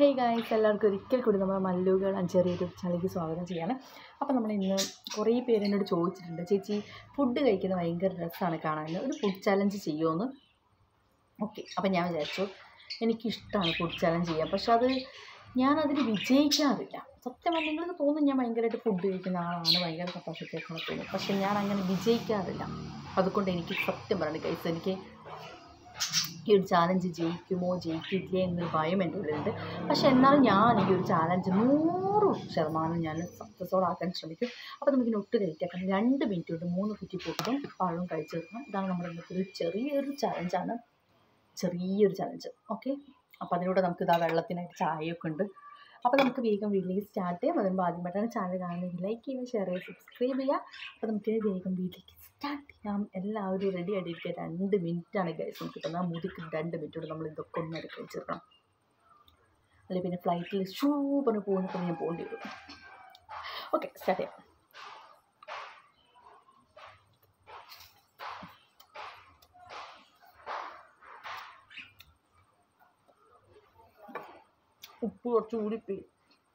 Hey guys, എല്ലാവർക്കും ഒരിക്കൽ കൂടി നമ്മുടെ മല്ലു ഗേൾ ചെറിയൊരു ചാനലിലേക്ക് സ്വാഗതം ചെയ്യാണ്. അപ്പോൾ നമ്മൾ ഇന്ന് കുറേ പേര് എന്നോട് ചോദിച്ചിട്ടുണ്ട്, ചേച്ചി ഫുഡ് കഴിക്കുന്നത് ഭയങ്കര രസമാണ് കാണാൻ, ഒരു ഫുഡ് ചാലഞ്ച് ചെയ്യുമോയെന്ന്. ഓക്കെ, അപ്പോൾ ഞാൻ വിചാരിച്ചു എനിക്കിഷ്ടമാണ് ഫുഡ് ചാലഞ്ച് ചെയ്യാൻ, പക്ഷെ ഞാനതിൽ വിജയിക്കാറില്ല. സത്യം പറഞ്ഞാൽ നിങ്ങൾക്ക് തോന്നും ഞാൻ ഭയങ്കരമായിട്ട് ഫുഡ് കഴിക്കുന്ന ആളാണ്, ഭയങ്കര കപ്പാസിറ്റി ഒക്കെ തോന്നും, പക്ഷെ ഞാൻ അങ്ങനെ വിജയിക്കാറില്ല. അതുകൊണ്ട് എനിക്ക് സത്യം പറയുന്നത് ഗൈസ്, എനിക്ക് ഈ ഒരു ചാലഞ്ച് ജയിക്കില്ലേ എന്നൊരു ഭയം എൻ്റെ ഉള്ളിലുണ്ട്. പക്ഷെ എന്നാലും ഞാൻ ഈ ഒരു ചാലഞ്ച് 100% ഞാൻ സക്സസ്ഫുൾ ആക്കാൻ ശ്രമിക്കും. അപ്പോൾ നമുക്കിനി ഒട്ടും ലേറ്റ് ആക്കണം. 2 മിനിറ്റ് കൊണ്ട് 3 കുറ്റി പൊട്ടും പഴവും കഴിച്ചു വെക്കണം. ഇതാണ് നമ്മുടെ ഇന്നത്തെ ഒരു ചെറിയൊരു ചാലഞ്ച്. ഓക്കെ, അപ്പോൾ അതിലൂടെ നമുക്ക് വെള്ളത്തിനായിട്ട് ചായയൊക്കെ ഉണ്ട്. അപ്പോൾ നമുക്ക് വേഗം വീട്ടിലേക്ക് സ്റ്റാർട്ട് ചെയ്യാം. അതിന് ആദ്യമായിട്ടാണ് ചാനൽ കാണുന്നത്, ലൈക്ക് ചെയ്യുക, ഷെയർ ചെയ്യുക, സബ്സ്ക്രൈബ് ചെയ്യുക. അപ്പോൾ നമുക്ക് വേഗം വീട്ടിലേക്ക് സ്റ്റാർട്ട് ചെയ്യാം. എല്ലാവരും റെഡി ആയിട്ടിരിക്കുക. 2 മിനിറ്റാണ് ഗൈസ് നമുക്ക് കിട്ടുന്നത്. ആ മുതിക്ക് 2 മിനിറ്റോട് നമ്മൾ ഇതൊക്കെ ഒന്ന് എടുത്ത് വെച്ചിരിക്കണം. അല്ലെങ്കിൽ പിന്നെ ഫ്ലൈറ്റിൽ പറഞ്ഞ് പോകുന്നപ്പോൾ ഞാൻ പോകേണ്ടി വരും. ഓക്കെ, സ്റ്റാർട്ട് ചെയ്യാം. ഉപ്പ് കുറച്ച് കൂടിപ്പോയി.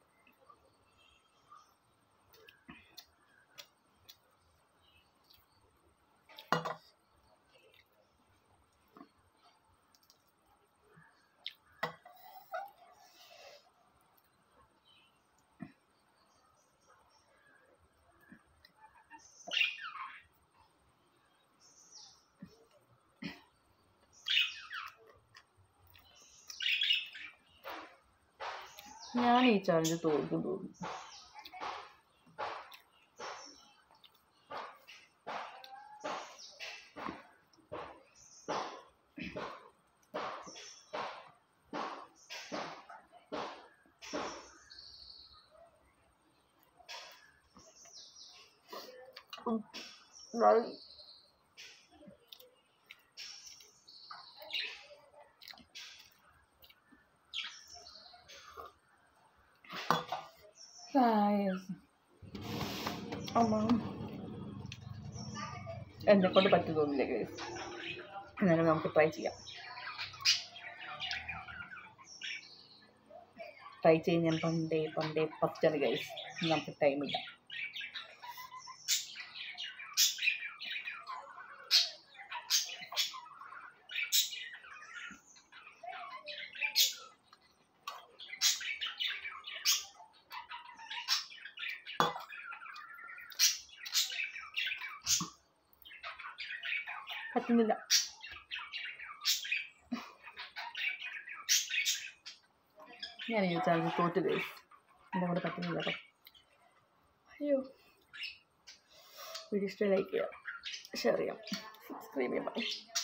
ഞാൻ ഈ ചാലഞ്ച് തോൽക്കും തോന്നുന്നു. എന്നെ കൊണ്ട് പറ്റി തോന്നില്ല ഗൈസ്, എന്നാലും നമുക്ക് ട്രൈ ചെയ്യാം. ഞാൻ പണ്ടേ ഫസ്റ്റാണ് ഗൈസ്, നമുക്ക് ടൈമില്ല. പറ്റുന്നില്ല. ഞാൻ ഈ ചാനൽ തോറ്റ് ഗൈസ്, എൻ്റെ കൂടെ പറ്റുന്നില്ല കേട്ടോ. അയ്യോ, വീഡിയോ ഇഷ്ടം ലൈക്ക് ചെയ്യുക, ഷെയർ ചെയ്യാം, സബ്സ്ക്രൈബ് ചെയ്യാം.